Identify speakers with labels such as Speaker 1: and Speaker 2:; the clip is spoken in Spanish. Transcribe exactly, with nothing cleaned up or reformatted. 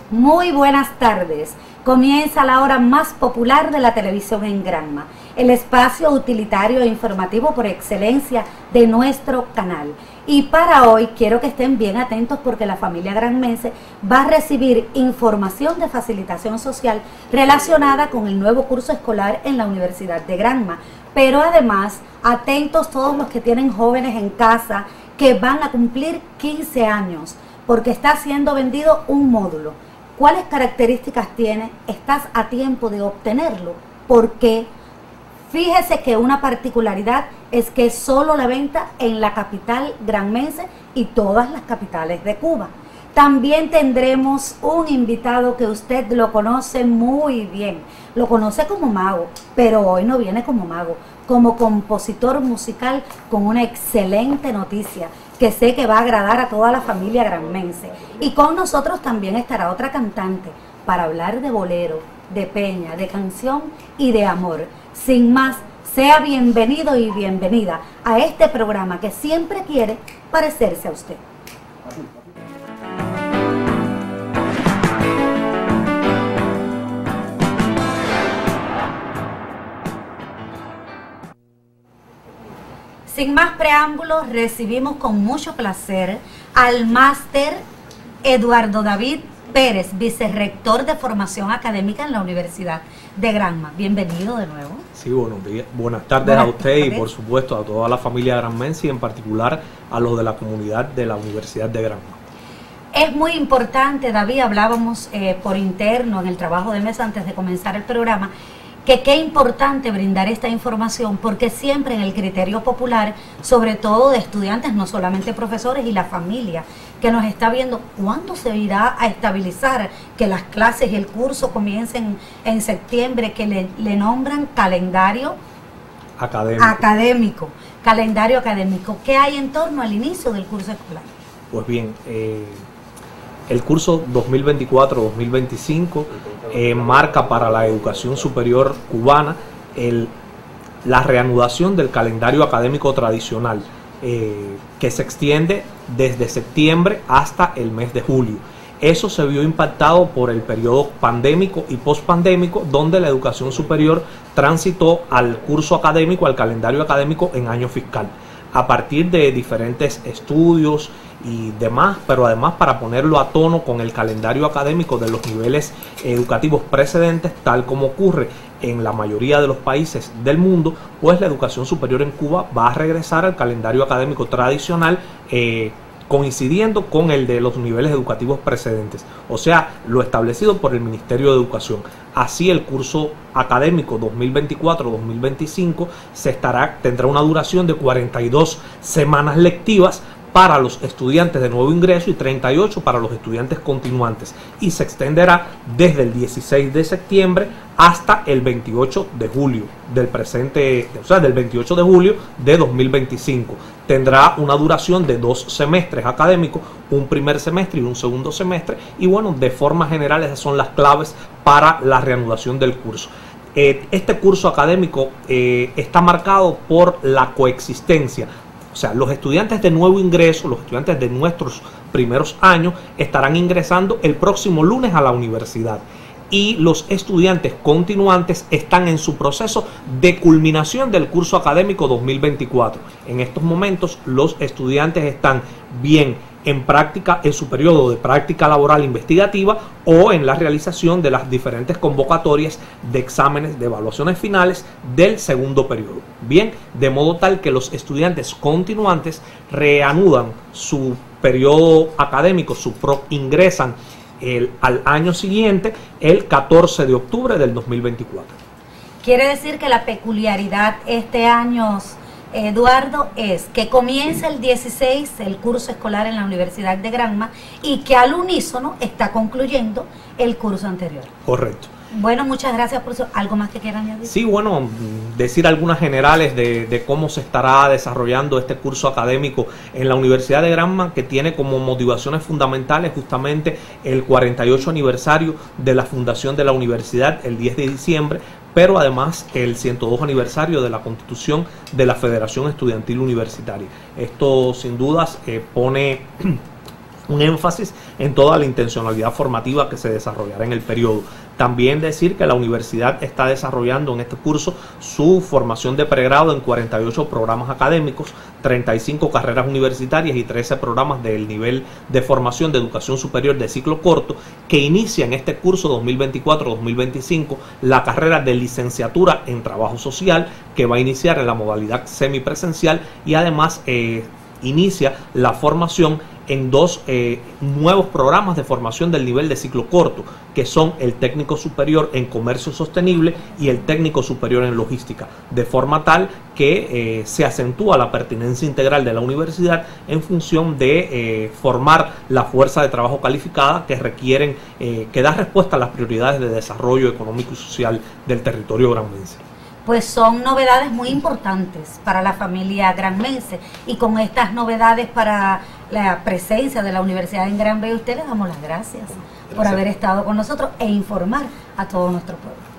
Speaker 1: Muy buenas tardes. Comienza la hora más popular de la televisión en Granma, el espacio utilitario e informativo por excelencia de nuestro canal. Y para hoy quiero que estén bien atentos porque la familia granmense va a recibir información de facilitación social relacionada con el nuevo curso escolar en la Universidad de Granma. Pero además, atentos todos los que tienen jóvenes en casa que van a cumplir quince años, porque está siendo vendido un módulo. ¿Cuáles características tiene? ¿Estás a tiempo de obtenerlo? ¿Por qué? Fíjese que una particularidad es que solo la venta en la capital granmense y todas las capitales de Cuba. También tendremos un invitado que usted lo conoce muy bien. Lo conoce como mago, pero hoy no viene como mago, como compositor musical con una excelente noticia que sé que va a agradar a toda la familia granmense. Y con nosotros también estará otra cantante para hablar de bolero, de peña, de canción y de amor. Sin más, sea bienvenido y bienvenida a este programa que siempre quiere parecerse a usted. Sin más preámbulos, recibimos con mucho placer al máster Eduardo David Pérez, vicerrector de formación académica en la Universidad de Granma. Bienvenido de nuevo.
Speaker 2: Sí, buenos días. Buenas tardes Buenas a usted tardes. Y por supuesto a toda la familia granmense y en particular a los de la comunidad de la Universidad de Granma.
Speaker 1: Es muy importante, David, hablábamos eh, por interno en el trabajo de mesa antes de comenzar el programa, que qué importante brindar esta información porque siempre en el criterio popular, sobre todo de estudiantes, no solamente profesores y la familia que nos está viendo, ¿cuándo se irá a estabilizar que las clases y el curso comiencen en septiembre, que le, le nombran calendario
Speaker 2: académico.
Speaker 1: académico? Calendario académico. ¿Qué hay en torno al inicio del curso escolar?
Speaker 2: Pues bien, eh, el curso dos mil veinticuatro dos mil veinticinco eh, marca para la educación superior cubana el, la reanudación del calendario académico tradicional eh, que se extiende desde septiembre hasta el mes de julio. Eso se vio impactado por el periodo pandémico y pospandémico, donde la educación superior transitó al curso académico, al calendario académico en año fiscal, a partir de diferentes estudios y demás, pero además para ponerlo a tono con el calendario académico de los niveles educativos precedentes, tal como ocurre en la mayoría de los países del mundo, pues la educación superior en Cuba va a regresar al calendario académico tradicional, eh, coincidiendo con el de los niveles educativos precedentes, o sea, lo establecido por el Ministerio de Educación. Así el curso académico dos mil veinticuatro dos mil veinticinco se estará, tendrá una duración de cuarenta y dos semanas lectivas para los estudiantes de nuevo ingreso y treinta y ocho para los estudiantes continuantes, y se extenderá desde el dieciséis de septiembre hasta el veintiocho de julio del presente, o sea, del veintiocho de julio de dos mil veinticinco. Tendrá una duración de dos semestres académicos, un primer semestre y un segundo semestre, y bueno, de forma general esas son las claves para la reanudación del curso. Eh, este curso académico eh, está marcado por la coexistencia. O sea, los estudiantes de nuevo ingreso, los estudiantes de nuestros primeros años, estarán ingresando el próximo lunes a la universidad. Y los estudiantes continuantes están en su proceso de culminación del curso académico dos mil veinticuatro. En estos momentos, los estudiantes están bien en práctica, en su periodo de práctica laboral investigativa o en la realización de las diferentes convocatorias de exámenes de evaluaciones finales del segundo periodo. Bien, de modo tal que los estudiantes continuantes reanudan su periodo académico, su pro, ingresan el, al año siguiente, el catorce de octubre del dos mil veinticuatro.
Speaker 1: Quiere decir que la peculiaridad este año, Eduardo, es que comienza el dieciséis el curso escolar en la Universidad de Granma y que al unísono está concluyendo el curso anterior.
Speaker 2: Correcto.
Speaker 1: Bueno, muchas gracias por eso. ¿Algo más que quieran añadir?
Speaker 2: Sí, bueno, decir algunas generales de, de cómo se estará desarrollando este curso académico en la Universidad de Granma, que tiene como motivaciones fundamentales justamente el cuarenta y ocho aniversario de la fundación de la universidad, el diez de diciembre, pero además el ciento dos aniversario de la constitución de la Federación Estudiantil Universitaria. Esto sin dudas eh, pone un énfasis en toda la intencionalidad formativa que se desarrollará en el periodo. También decir que la universidad está desarrollando en este curso su formación de pregrado en cuarenta y ocho programas académicos, treinta y cinco carreras universitarias y trece programas del nivel de formación de educación superior de ciclo corto, que inicia en este curso dos mil veinticuatro dos mil veinticinco la carrera de licenciatura en trabajo social, que va a iniciar en la modalidad semipresencial, y además eh, inicia la formación en dos eh, nuevos programas de formación del nivel de ciclo corto, que son el técnico superior en comercio sostenible y el técnico superior en logística, de forma tal que eh, se acentúa la pertinencia integral de la universidad en función de eh, formar la fuerza de trabajo calificada que requieren, eh, que da respuesta a las prioridades de desarrollo económico y social del territorio granmense.
Speaker 1: Pues son novedades muy importantes para la familia granmense, y con estas novedades para la presencia de la Universidad en Gran Vía, ustedes damos las gracias, gracias por haber estado con nosotros e informar a todo nuestro pueblo.